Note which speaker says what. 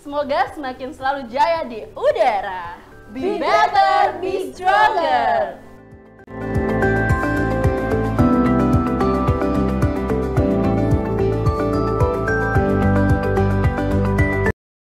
Speaker 1: Semoga semakin selalu jaya di udara. Be better, be stronger.